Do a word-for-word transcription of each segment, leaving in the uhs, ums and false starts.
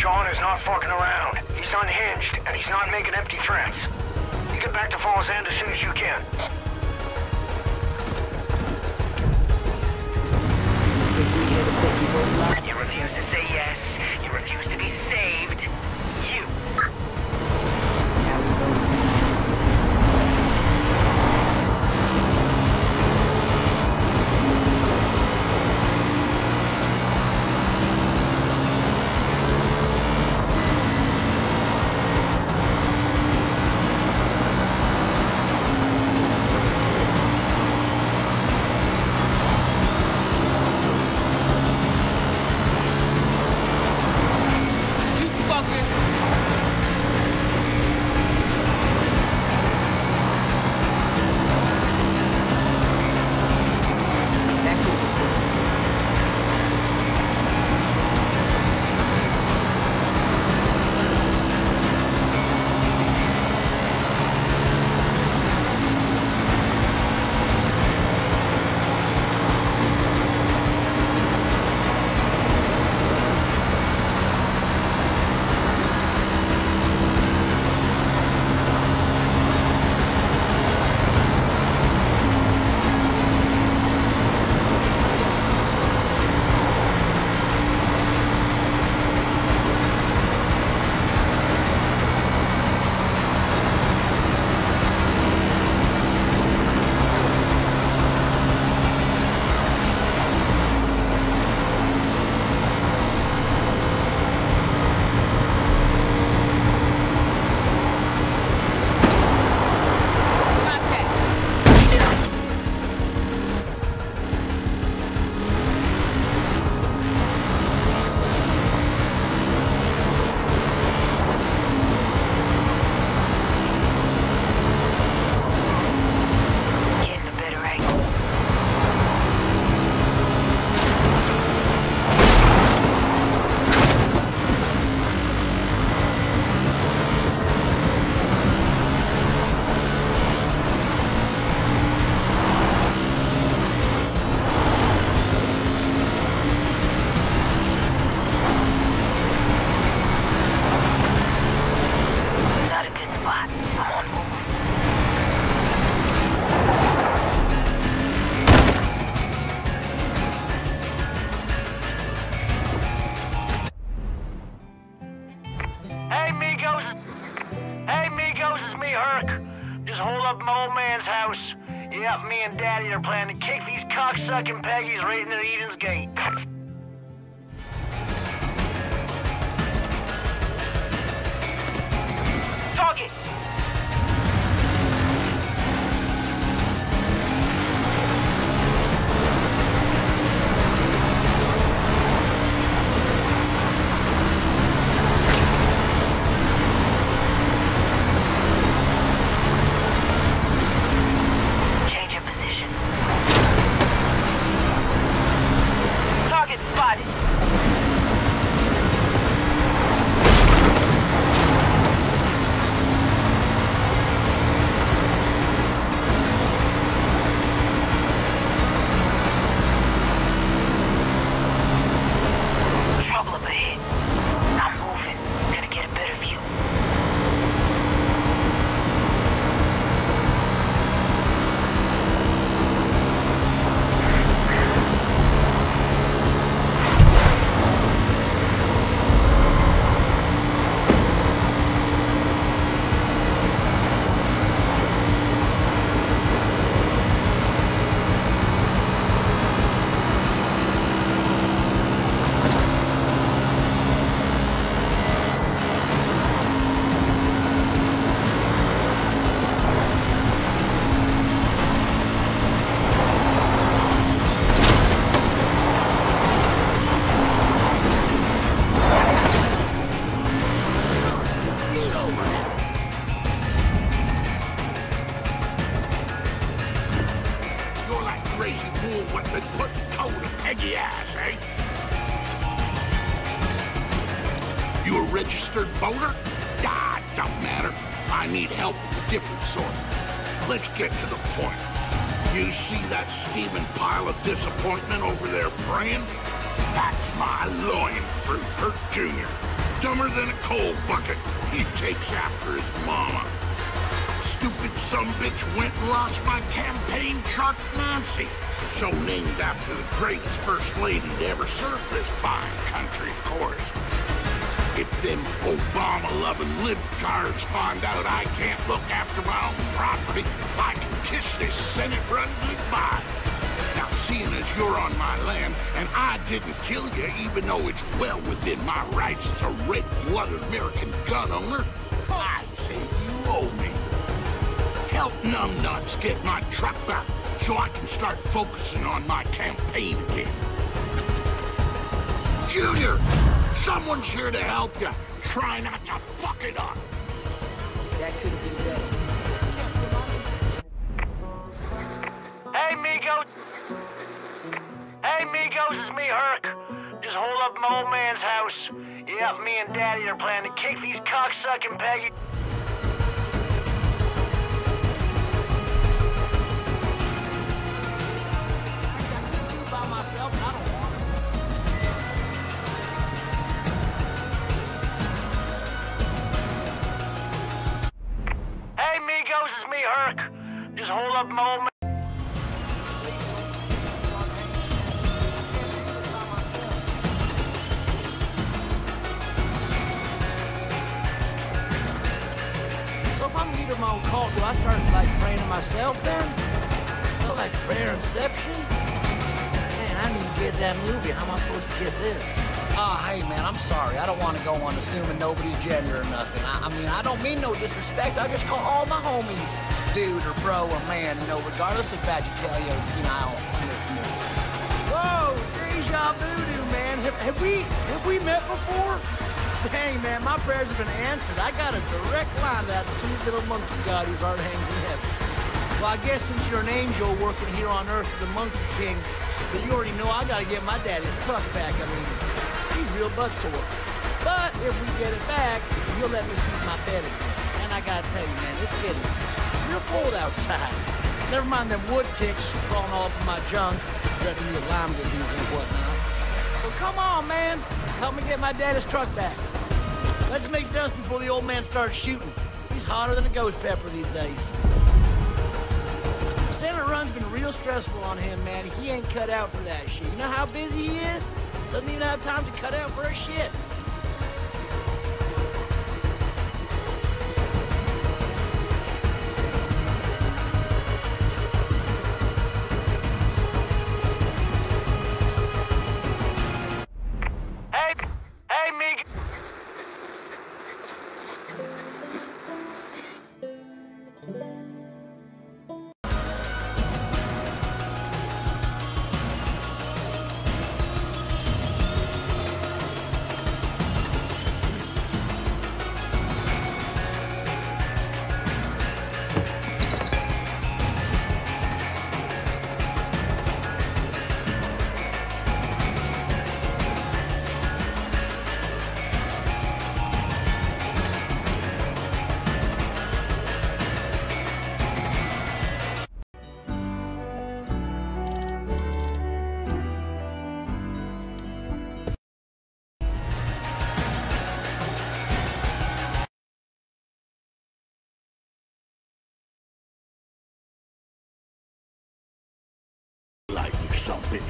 Sean is not fucking around. He's unhinged, and he's not making empty threats. You get back to Falls End as soon as you can. If we hit a bit, we won't lie. You refuse to say yes. You refuse to be saved. You. Now we go to Saint Madison. Yep, me and Daddy are planning to kick these cocksucking Peggies right into Eden's Gate. Target! You a registered voter? Ah, don't matter. I need help of a different sort. Let's get to the point. You see that steaming pile of disappointment over there praying? That's my loin fruit, Hurt Junior dumber than a coal bucket. He takes after his mama. Stupid sumbitch went and lost my campaign truck, Nancy. So named after the greatest first lady to ever serve this fine country, of course. If them Obama-loving libtards find out I can't look after my own property, I can kiss this Senate run goodbye. Now, seeing as you're on my land, and I didn't kill you, even though it's well within my rights as a red-blooded American gun owner, I say you owe me. Help numbnuts get my truck back so I can start focusing on my campaign again. Junior, someone's here to help you. Try not to fuck it up. That could have been better. Hey, Migos. Hey, Migos, it's me, Herc. Just hold up my old man's house. Yeah, me and Daddy are planning to kick these cocksucking Peggy. Just hold up my old man. So if I'm leader of my own cult, do I start like praying to myself then? Felt like prayer inception? Man, I need to get that movie. How am I supposed to get this? Ah, oh, hey, man, I'm sorry. I don't want to go on assuming nobody's gender or nothing. I, I mean, I don't mean no disrespect. I just call all my homies dude or bro or man, you know, regardless of vegetalia or penile listeners. Whoa, deja voodoo, man. Have, have we have we met before? Dang, man, my prayers have been answered. I got a direct line to that sweet little monkey god whose heart hangs in heaven. Well, I guess since you're an angel working here on Earth for the Monkey King, but you already know I gotta get my daddy's truck back. I mean, he's real butt sore. But if we get it back, he'll let me sleep in my bed again. And I gotta tell you, man, it's getting real cold outside. Never mind them wood ticks crawling all up in my junk, threatening me with Lyme disease and whatnot. So come on, man. Help me get my daddy's truck back. Let's make dust before the old man starts shooting. He's hotter than a ghost pepper these days. The Senate run's been real stressful on him, man. He ain't cut out for that shit. You know how busy he is? Doesn't even have time to cut out for a shit. Bitch.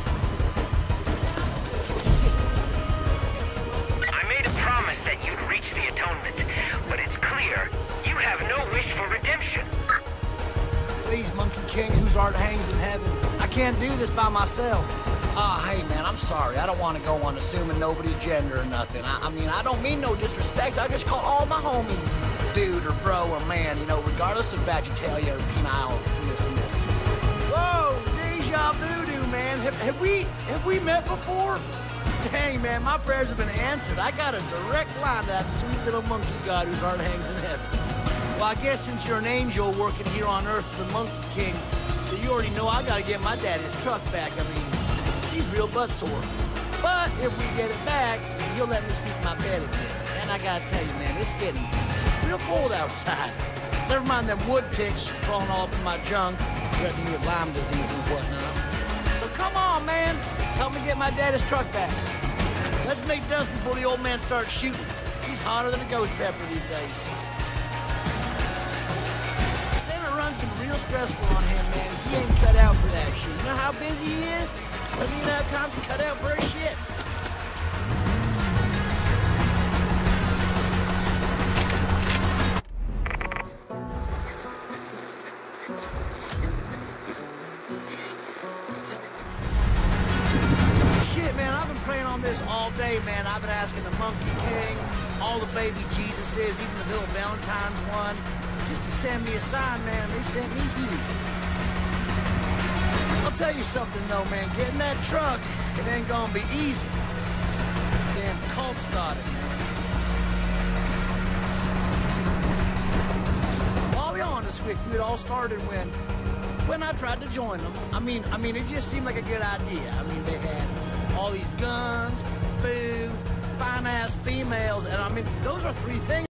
I made a promise that you'd reach the atonement, but it's clear you have no wish for redemption. Please, Monkey King, whose heart hangs in heaven, I can't do this by myself. Ah, oh, hey, man, I'm sorry. I don't want to go on assuming nobody's gender or nothing. I, I mean, I don't mean no disrespect. I just call all my homies dude or bro or man, you know, regardless of vegetalia or penile listeners. Whoa, deja voodoo, man. Have, have we have we met before? Dang, man, my prayers have been answered. I got a direct line to that sweet little monkey god whose heart hangs in heaven. Well, I guess since you're an angel working here on Earth for the Monkey King, that you already know I gotta get my daddy's truck back. I mean, he's real butt sore. But if we get it back, he'll let me sleep in my bed again. And I gotta tell you, man, it's getting real cold outside. Never mind them wood ticks crawling all up in my junk, threatening me with Lyme disease and whatnot. So come on, man. Help me get my daddy's truck back. Let's make dust before the old man starts shooting. He's hotter than a ghost pepper these days. Santa Run's been real stressful on him, man. He ain't cut out for that shit. You know how busy he is? Doesn't even have time to cut out for his shit. Shit, man, I've been praying on this all day, man. I've been asking the Monkey King, all the baby Jesuses, even the little Valentine's one, just to send me a sign, man. They sent me huge. I'll tell you something, though, man. Getting that truck, it ain't gonna be easy. Damn cult's got it, man. Well, I'll be honest with you, it all started when, when I tried to join them. I mean, I mean, it just seemed like a good idea. I mean, they had all these guns, food, fine-ass females, and I mean, those are three things